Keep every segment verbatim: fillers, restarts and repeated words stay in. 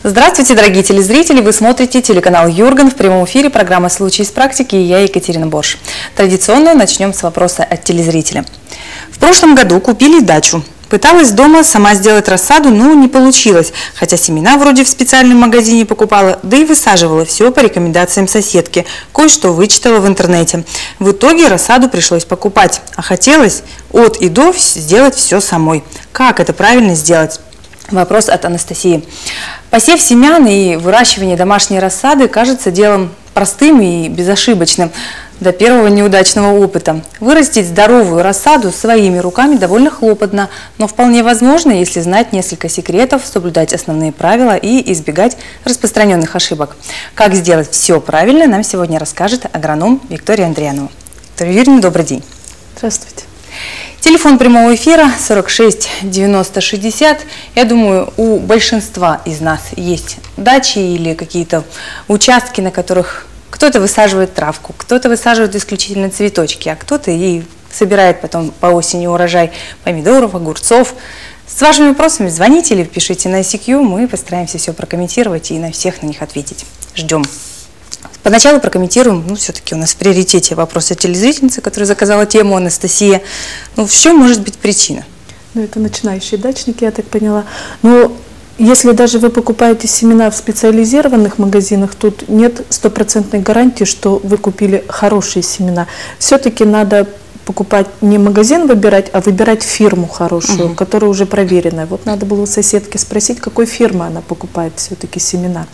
Здравствуйте, дорогие телезрители! Вы смотрите телеканал Юрган. В прямом эфире программа «Случаи из практики» и я, Екатерина Борш. Традиционно начнем с вопроса от телезрителя. В прошлом году купили дачу. Пыталась дома сама сделать рассаду, но не получилось. Хотя семена вроде в специальном магазине покупала, да и высаживала все по рекомендациям соседки. Кое-что вычитала в интернете. В итоге рассаду пришлось покупать. А хотелось от и до сделать все самой. Как это правильно сделать? Вопрос от Анастасии. Посев семян и выращивание домашней рассады кажется делом простым и безошибочным до первого неудачного опыта. Вырастить здоровую рассаду своими руками довольно хлопотно, но вполне возможно, если знать несколько секретов, соблюдать основные правила и избегать распространенных ошибок. Как сделать все правильно, нам сегодня расскажет агроном Виктория Андрианова. Виктория Юрьевна, добрый день. Здравствуйте. Телефон прямого эфира сорок шесть девяносто шестьдесят. Я думаю, у большинства из нас есть дачи или какие-то участки, на которых кто-то высаживает травку, кто-то высаживает исключительно цветочки, а кто-то и собирает потом по осени урожай помидоров, огурцов. С вашими вопросами звоните или пишите на ай си кью, мы постараемся все прокомментировать и на всех на них ответить. Ждем. Поначалу прокомментируем, ну, все-таки у нас в приоритете вопросы телезрительницы, которая заказала тему, Анастасия. Ну, в чем может быть причина? Ну, это начинающие дачники, я так поняла. Но если даже вы покупаете семена в специализированных магазинах, тут нет стопроцентной гарантии, что вы купили хорошие семена. Все-таки надо покупать не магазин выбирать, а выбирать фирму хорошую, угу. которая уже проверенная. Вот надо было у соседки спросить, какой фирмы она покупает все-таки семена.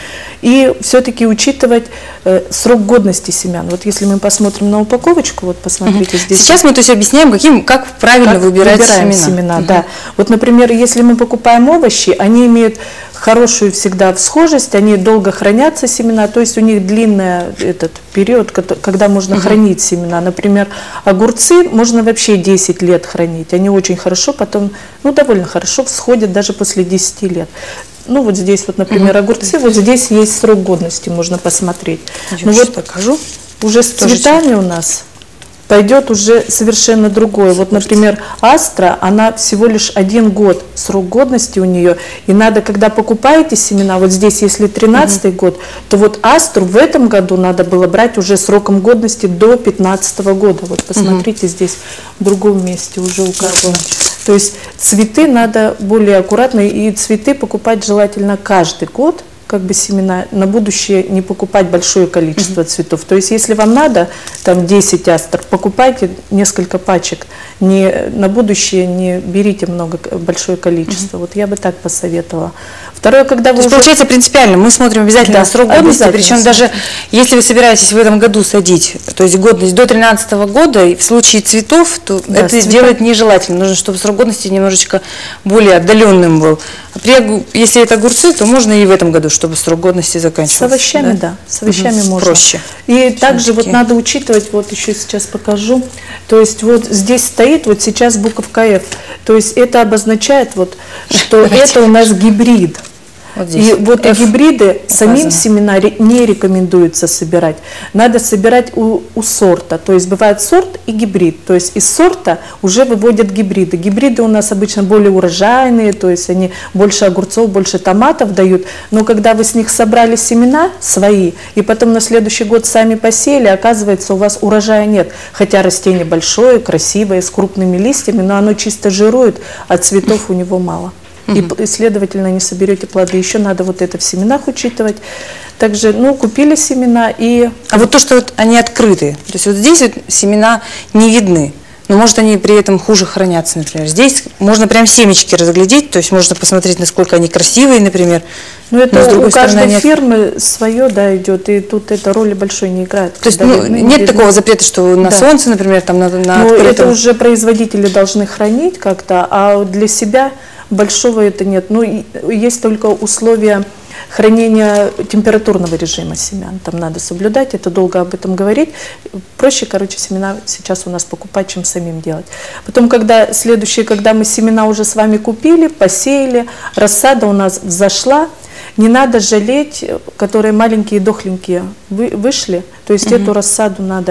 И все-таки учитывать э, срок годности семян. Вот если мы посмотрим на упаковочку, вот посмотрите здесь. Сейчас мы то есть объясняем, каким, как правильно как выбирать семена. семена угу. да. Вот, например, если мы покупаем овощи, они имеют хорошую всегда всхожесть, они долго хранятся семена, то есть у них длинный этот период, когда можно угу. хранить семена. Например, огурцы можно вообще десять лет хранить, они очень хорошо потом, ну довольно хорошо всходят даже после десяти лет. Ну вот здесь вот, например, угу. огурцы, вот здесь есть срок годности, можно посмотреть. Ну вот покажу. Уже с цветами у нас пойдет уже совершенно другое. Вот, например, астра, она всего лишь один год срок годности у нее. И надо, когда покупаете семена, вот здесь, если тринадцатый угу. год, то вот астру в этом году надо было брать уже сроком годности до пятнадцатого года. Вот посмотрите, угу. здесь в другом месте уже указано. То есть цветы надо более аккуратно, и цветы покупать желательно каждый год, как бы семена, на будущее не покупать большое количество mm-hmm. цветов. То есть если вам надо там десять астр, покупайте несколько пачек, не, на будущее не берите много, большое количество. Mm-hmm. Вот я бы так посоветовала. Второе, когда вы То есть, уже... получается принципиально, мы смотрим обязательно да, срок годности, причем смотрим. Даже если вы собираетесь в этом году садить, то есть годность до тринадцатого года, и в случае цветов, то да, это цвета... делать нежелательно. Нужно, чтобы срок годности немножечко более отдаленным был. А при, если это огурцы, то можно и в этом году, чтобы срок годности заканчивался. С овощами, да, да с овощами угу, можно. Проще. И также вот надо учитывать, вот еще сейчас покажу, то есть вот здесь стоит вот сейчас буковка F, то есть это обозначает вот, что это у нас гибрид. Вот и вот F гибриды указано. Самим семена не рекомендуется собирать. Надо собирать у, у сорта. То есть бывает сорт и гибрид. То есть из сорта уже выводят гибриды. Гибриды у нас обычно более урожайные, то есть они больше огурцов, больше томатов дают. Но когда вы с них собрали семена свои, и потом на следующий год сами посеяли, оказывается, у вас урожая нет. Хотя растение большое, красивое, с крупными листьями, но оно чисто жирует, а цветов у него мало. И, и, следовательно, не соберете плоды. Еще надо вот это в семенах учитывать. Также, ну, купили семена и... А вот то, что вот они открытые, то есть вот здесь вот семена не видны, но может они при этом хуже хранятся, например. Здесь можно прям семечки разглядеть, то есть можно посмотреть, насколько они красивые, например. Ну, это у каждой нет... фирмы свое, да, идет, и тут эта роли большой не играет. То есть ну, нет видно. Такого запрета, что на да. солнце, например, там на, на ну, это уже производители должны хранить как-то, а для себя... Большого это нет. Ну, есть только условия хранения температурного режима семян. Там надо соблюдать, это долго об этом говорить. Проще, короче, семена сейчас у нас покупать, чем самим делать. Потом, когда следующее, когда мы семена уже с вами купили, посеяли, рассада у нас взошла, не надо жалеть, которые маленькие, дохленькие вышли. То есть угу. эту рассаду надо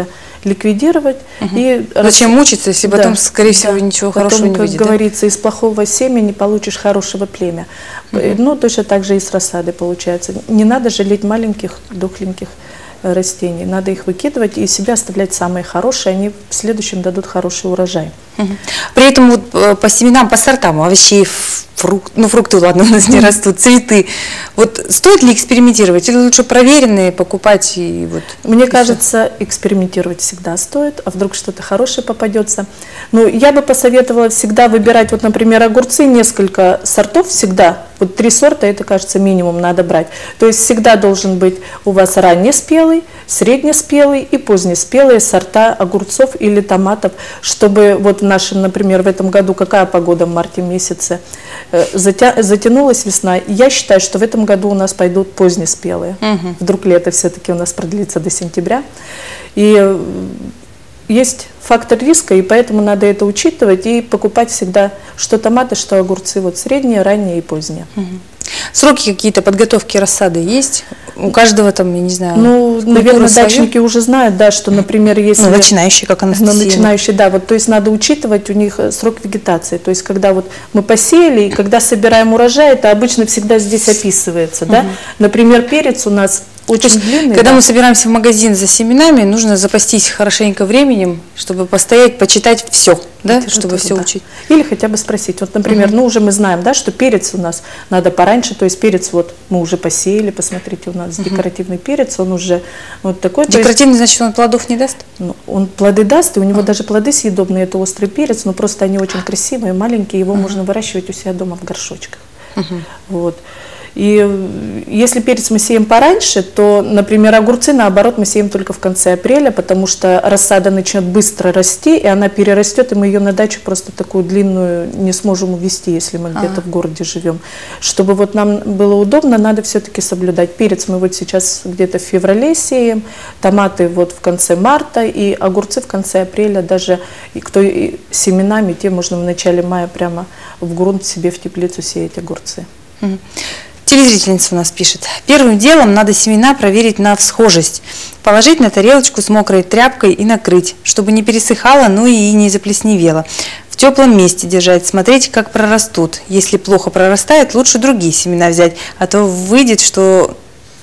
ликвидировать. Угу. И зачем рас... мучиться, если да, потом, скорее всего, да. ничего потом, хорошего не как выйдет? Как говорится, да? Из плохого семени получишь хорошего племя. Угу. Ну, точно так же и с рассады получается. Не надо жалеть маленьких, дохленьких растений. Надо их выкидывать и себе оставлять самые хорошие, они в следующем дадут хороший урожай. Угу. При этом вот по семенам, по сортам овощей, фрукт, ну фрукты, ладно, у нас не растут, цветы. Вот стоит ли экспериментировать или лучше проверенные покупать? И вот Мне и кажется, все? экспериментировать всегда стоит, а вдруг что-то хорошее попадется. Ну, я бы посоветовала всегда выбирать, вот, например, огурцы, несколько сортов всегда. Вот три сорта, это, кажется, минимум надо брать. То есть всегда должен быть у вас раннеспелый, среднеспелый и позднеспелые сорта огурцов или томатов, чтобы вот в нашем, например, в этом году какая погода в марте месяце, затя, затянулась весна. Я считаю, что в этом году у нас пойдут позднеспелые. Угу. Вдруг лето все-таки у нас продлится до сентября. И есть фактор риска, и поэтому надо это учитывать и покупать всегда что томаты, что огурцы, вот средние, ранние и поздние. Угу. Сроки какие-то подготовки рассады есть? У каждого там, я не знаю, ну, наверное, свою? Дачники уже знают, да, что, например, если... Ну, начинающие, как Анастасия. Ну, начинающие, да, вот, то есть надо учитывать у них срок вегетации, то есть когда вот мы посеяли, и когда собираем урожай, это обычно всегда здесь описывается, да. Угу. Например, перец у нас очень длинный. Когда да? мы собираемся в магазин за семенами, нужно запастись хорошенько временем, чтобы постоять, почитать все, да, это, чтобы это, все да. учить. Или хотя бы спросить. Вот, например, угу. ну уже мы знаем, да, что перец у нас надо пораньше, то есть перец вот мы уже посеяли, посмотрите, у нас угу. декоративный перец, он уже вот такой. Декоративный, есть, значит, он плодов не даст? Ну, он плоды даст, и у него а. даже плоды съедобные, это острый перец, но просто они очень красивые, маленькие, его угу. можно выращивать у себя дома в горшочках. Угу. Вот. И если перец мы сеем пораньше, то, например, огурцы, наоборот, мы сеем только в конце апреля, потому что рассада начнет быстро расти, и она перерастет, и мы ее на дачу просто такую длинную не сможем увезти, если мы где-то в городе живем. Чтобы вот нам было удобно, надо все-таки соблюдать. Перец мы вот сейчас где-то в феврале сеем, томаты вот в конце марта, и огурцы в конце апреля, даже и кто и семенами, те можно в начале мая прямо в грунт себе в теплицу сеять огурцы. Телезрительница у нас пишет. Первым делом надо семена проверить на всхожесть. Положить на тарелочку с мокрой тряпкой и накрыть, чтобы не пересыхало, ну и не заплесневело. В теплом месте держать, смотреть, как прорастут. Если плохо прорастает, лучше другие семена взять, а то выйдет, что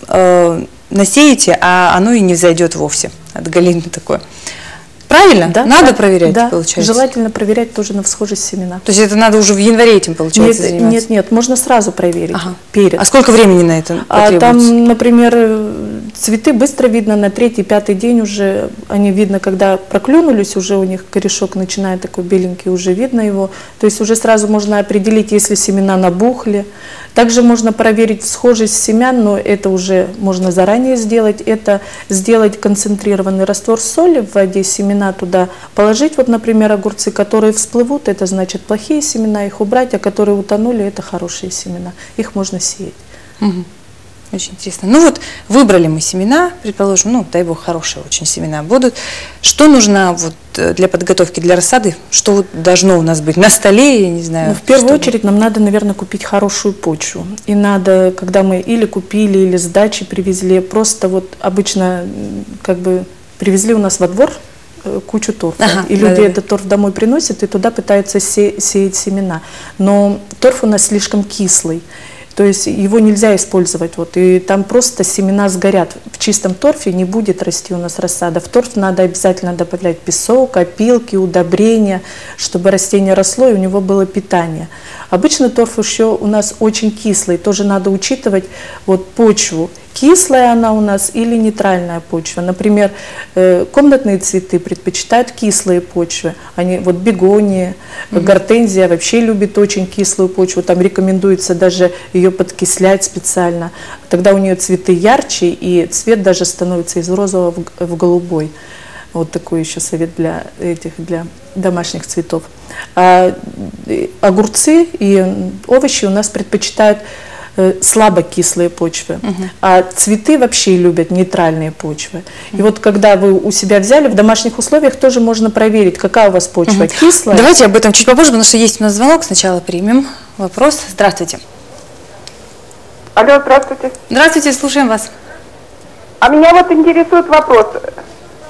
э, насеете, а оно и не взойдет вовсе. От галины такое. Правильно? Да, надо да, проверять, да. получается? Желательно проверять тоже на всхожесть семена. То есть это надо уже в январе этим, получается, нет, заниматься? Нет, нет, можно сразу проверить. Ага. Перед. А сколько времени на это потребуется? А там, например, цветы быстро видно, на третий, пятый день уже, они видно, когда проклюнулись, уже у них корешок начинает такой беленький, уже видно его. То есть уже сразу можно определить, если семена набухли. Также можно проверить схожесть семян, но это уже можно заранее сделать. Это сделать концентрированный раствор соли в воде, семена туда положить. Вот, например, огурцы, которые всплывут, это значит плохие семена, их убрать, а которые утонули, это хорошие семена. Их можно сеять. Угу. Очень интересно. Ну вот, выбрали мы семена, предположим, ну, дай бог, хорошие очень семена будут. Что нужно вот для подготовки, для рассады? Что вот должно у нас быть на столе, я не знаю? Ну, в первую чтобы... очередь нам надо, наверное, купить хорошую почву. И надо, когда мы или купили, или с дачи привезли, просто вот обычно как бы привезли у нас во двор кучу торфа. Ага, и люди да, этот торф домой приносят и туда пытаются се сеять семена. Но торф у нас слишком кислый. То есть его нельзя использовать, вот, и там просто семена сгорят. В чистом торфе не будет расти у нас рассада. В торф надо обязательно добавлять песок, опилки, удобрения, чтобы растение росло и у него было питание. Обычно торф еще у нас очень кислый, тоже надо учитывать вот, почву. Кислая она у нас или нейтральная почва. Например, э, комнатные цветы предпочитают кислые почвы. Они, вот бегония, mm-hmm. гортензия вообще любит очень кислую почву. Там рекомендуется даже ее подкислять специально. Тогда у нее цветы ярче и цвет даже становится из розового в, в голубой. Вот такой еще совет для этих, для домашних цветов. А огурцы и овощи у нас предпочитают слабо кислые почвы, угу. а цветы вообще любят нейтральные почвы. Угу. И вот когда вы у себя взяли, в домашних условиях тоже можно проверить, какая у вас почва, угу. кислая. Давайте об этом чуть попозже, потому что есть у нас звонок, сначала примем вопрос. Здравствуйте. Алло, здравствуйте. Здравствуйте, слушаем вас. А меня вот интересует вопрос.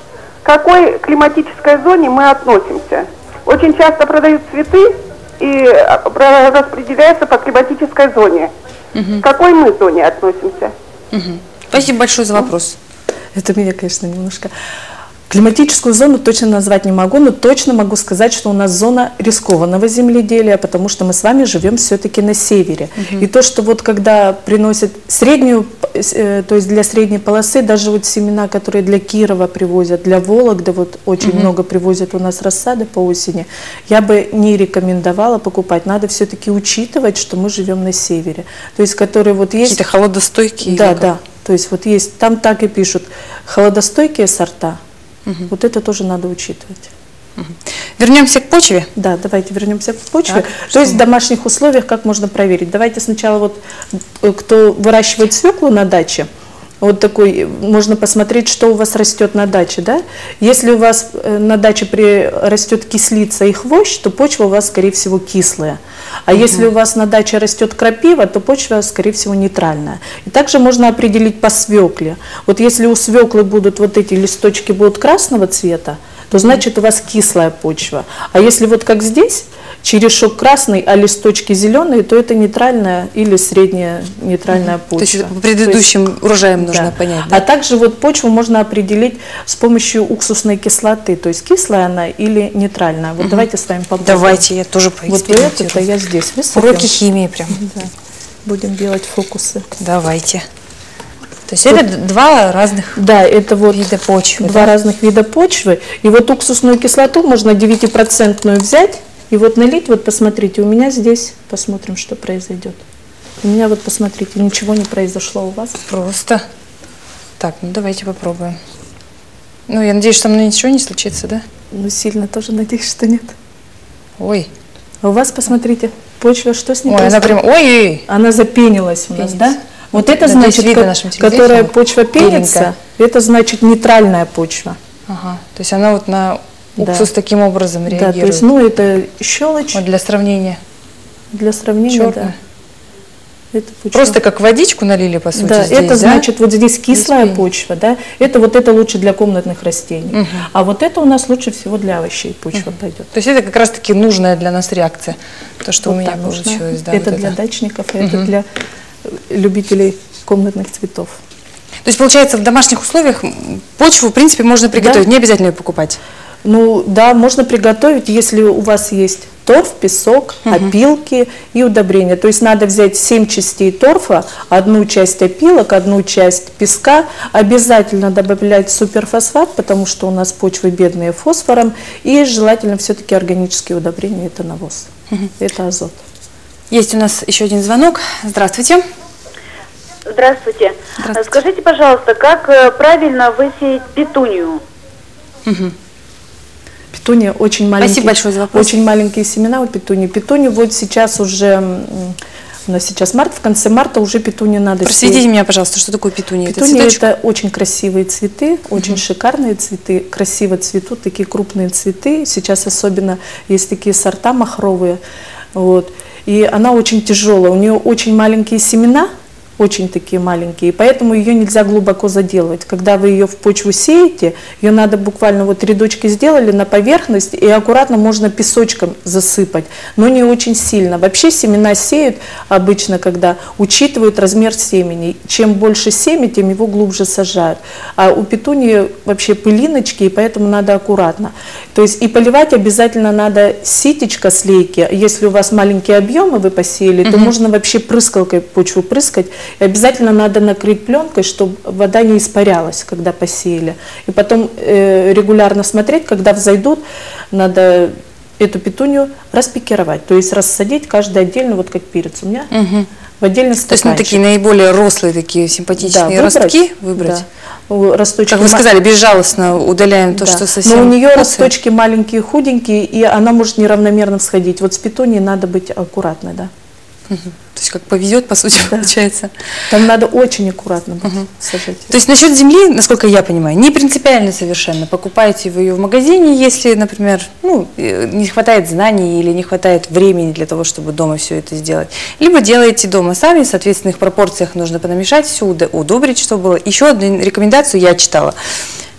к какой климатической зоне мы относимся. Очень часто продают цветы и распределяются по климатической зоне. Угу. К какой мы зоне относимся? Угу. Спасибо большое за вопрос. Это меня, конечно, немножко... Климатическую зону точно назвать не могу, но точно могу сказать, что у нас зона рискованного земледелия, потому что мы с вами живем все-таки на севере. Угу. И то, что вот когда приносят среднюю, э, то есть для средней полосы, даже вот семена, которые для Кирова привозят, для Вологды, вот очень угу. много привозят у нас рассады по осени, я бы не рекомендовала покупать. Надо все-таки учитывать, что мы живем на севере. То есть которые вот есть... Какие-то холодостойкие? Да, да. То есть вот есть, там так и пишут, холодостойкие сорта. Угу. Вот это тоже надо учитывать. Угу. Вернемся к почве? Да, давайте вернемся к почве. Так, То есть в домашних условиях как можно проверить? Давайте сначала вот, кто выращивает свеклу на даче, вот такой, можно посмотреть, что у вас растет на даче, да? Если у вас на даче при, растет кислица и хвощ, то почва у вас, скорее всего, кислая. А угу. если у вас на даче растет крапива, то почва, скорее всего, нейтральная. И также можно определить по свекле. Вот если у свеклы будут вот эти листочки будут красного цвета, то значит у вас кислая почва. А если вот как здесь, черешок красный, а листочки зеленые, то это нейтральная или средняя нейтральная почва. То есть по предыдущим есть, урожаям нужно да. понять. Да? А также вот почву можно определить с помощью уксусной кислоты, то есть кислая она или нейтральная. Вот угу. давайте с вами попробуем. Давайте, я тоже поэкспериментирую. Вот это я здесь высыпем. Уроки химии прям. Да. Будем делать фокусы. Давайте. То есть вот. Это два разных да, это вот вида почвы. Два да? разных вида почвы. И вот уксусную кислоту можно девятипроцентную взять и вот налить, вот посмотрите, у меня здесь, посмотрим, что произойдет. У меня вот, посмотрите, ничего не произошло у вас. Просто. Так, ну давайте попробуем. Ну, я надеюсь, что со мной ничего не случится, да? Ну, сильно тоже надеюсь, что нет. Ой. А у вас, посмотрите, почва, что с ней Ой, происходит? она прям, ой! Она запенилась у нас, да? Вот это да, значит, как, которая почва пенится, беленькая. Это значит нейтральная почва. Ага, то есть она вот на уксус да. таким образом реагирует. Да, то есть, ну, это щелочь. Вот для сравнения. Для сравнения, черная. Да. Это просто как водичку налили, по сути, да, здесь, это да? значит, вот здесь кислая здесь почва, да, это вот это лучше для комнатных растений. Угу. А вот это у нас лучше всего для овощей почва угу. пойдет. То есть это как раз-таки нужная для нас реакция, то, что вот у меня нужно. получилось. Да, это вот для это. дачников, а угу. это для любителей комнатных цветов. То есть, получается, в домашних условиях почву, в принципе, можно приготовить, да. не обязательно ее покупать? Ну, да, можно приготовить, если у вас есть торф, песок, угу. опилки и удобрения. То есть надо взять семь частей торфа, одну часть опилок, одну часть песка. Обязательно добавлять суперфосфат, потому что у нас почвы бедные фосфором. И желательно все-таки органические удобрения, это навоз, угу. это азот. Есть у нас еще один звонок. Здравствуйте. Здравствуйте. Здравствуйте. Скажите, пожалуйста, как правильно высеять петунию? Угу. Петуния очень маленькие. Спасибо большое за вопрос. Очень маленькие семена у петунии. Петунию вот сейчас уже, у нас сейчас март, в конце марта уже петунию надо. Просветите сеять. Меня, пожалуйста, что такое петуния? Петуния это, это очень красивые цветы, очень угу. шикарные цветы, красиво цветут, такие крупные цветы. Сейчас особенно есть такие сорта махровые. Вот. И она очень тяжелая, у нее очень маленькие семена, очень такие маленькие, и поэтому ее нельзя глубоко заделывать. Когда вы ее в почву сеете, ее надо буквально вот рядочки сделали на поверхность, и аккуратно можно песочком засыпать, но не очень сильно. Вообще семена сеют обычно, когда учитывают размер семени. Чем больше семя, тем его глубже сажают. А у петунии вообще пылиночки, и поэтому надо аккуратно. То есть и поливать обязательно надо ситечко с лейки. Если у вас маленькие объемы вы посеяли, то угу. можно вообще прыскалкой почву прыскать. И обязательно надо накрыть пленкой, чтобы вода не испарялась, когда посеяли. И потом э, регулярно смотреть, когда взойдут, надо эту петунию распикировать. То есть рассадить каждый отдельно, вот как перец у меня, угу. в отдельный стаканчик. То есть ну, такие наиболее рослые, такие симпатичные да, выбрать, ростки выбрать? Да. Росточки, как вы сказали, безжалостно удаляем то, да. что совсем... Но у нее росточки маленькие, худенькие, и она может неравномерно всходить. Вот с петунией надо быть аккуратной, да. Угу. То есть как повезет, по сути, да. получается. Там надо очень аккуратно быть, угу. сажать. То есть насчет земли, насколько я понимаю, не принципиально совершенно. Покупаете вы ее в магазине, если, например, ну, не хватает знаний или не хватает времени для того, чтобы дома все это сделать. Либо делаете дома сами, в соответственных пропорциях нужно понамешать, все удобрить, чтобы было. Еще одну рекомендацию я читала.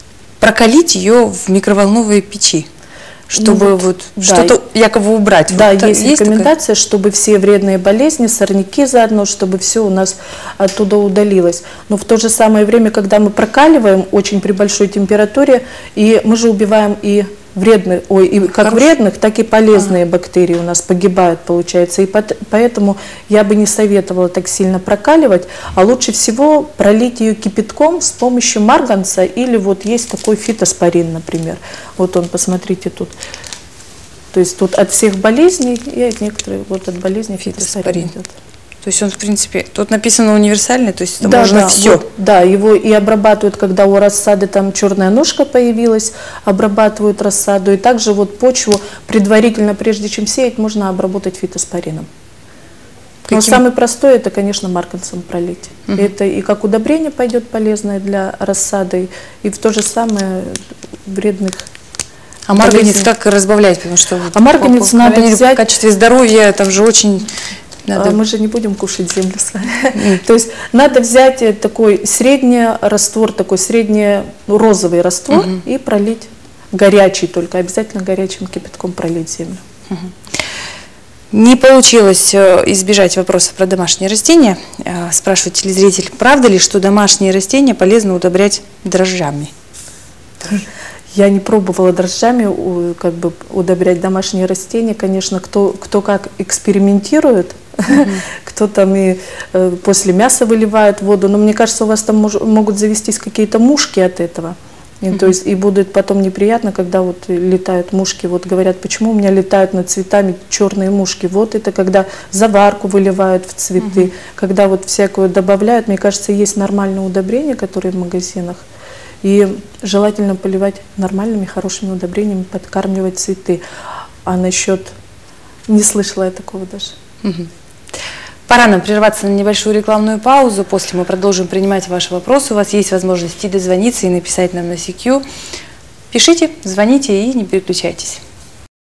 прокалить ее в микроволновой печи, чтобы ну, вот, вот да, что-то якобы убрать. Да, вот, есть, есть рекомендация, такая? Чтобы все вредные болезни, сорняки заодно, чтобы все у нас оттуда удалилось. Но в то же самое время, когда мы прокаливаем очень при большой температуре, и мы же убиваем и вредных, ой, и как Хорошо. вредных, так и полезные ага. бактерии у нас погибают, получается. И поэтому я бы не советовала так сильно прокаливать, а лучше всего пролить ее кипятком с помощью марганца, или вот есть такой фитоспорин, например. Вот он, посмотрите тут. То есть тут от всех болезней и от некоторых вот от болезней фитоспорин идет. То есть он, в принципе, тут написано универсальный, то есть это да, можно да, все. Вот, да, его и обрабатывают, когда у рассады там черная ножка появилась, обрабатывают рассаду. И также вот почву предварительно, прежде чем сеять, можно обработать фитоспорином. Каким? Но самый простой, это, конечно, марганцем пролить. Угу. Это и как удобрение пойдет полезное для рассады, и в то же самое вредных. А марганец как разбавлять? Потому что а марганец по, надо взять... в качестве здоровья, там же очень... Надо... Мы же не будем кушать землю с вами. Mm. То есть надо взять такой средний раствор, такой средний розовый раствор mm -hmm. и пролить горячий, только обязательно горячим кипятком пролить землю. Mm -hmm. Не получилось избежать вопроса про домашние растения. Спрашивает телезритель, правда ли, что домашние растения полезно удобрять дрожжами? Я не пробовала дрожжами как бы удобрять домашние растения. Конечно, кто, кто как экспериментирует, mm-hmm. кто там и э, после мяса выливает воду. Но мне кажется, у вас там мож, могут завестись какие-то мушки от этого. И, mm-hmm. то есть, и будет потом неприятно, когда вот летают мушки. Вот говорят, почему у меня летают над цветами черные мушки. Вот это когда заварку выливают в цветы, mm-hmm. когда вот всякую добавляют. Мне кажется, есть нормальные удобрения, которые в магазинах. И желательно поливать нормальными, хорошими удобрениями, подкармливать цветы. А насчет... Не слышала я такого даже. Угу. Пора нам прерваться на небольшую рекламную паузу. После мы продолжим принимать ваши вопросы. У вас есть возможность и дозвониться, и написать нам на си кью. Пишите, звоните и не переключайтесь.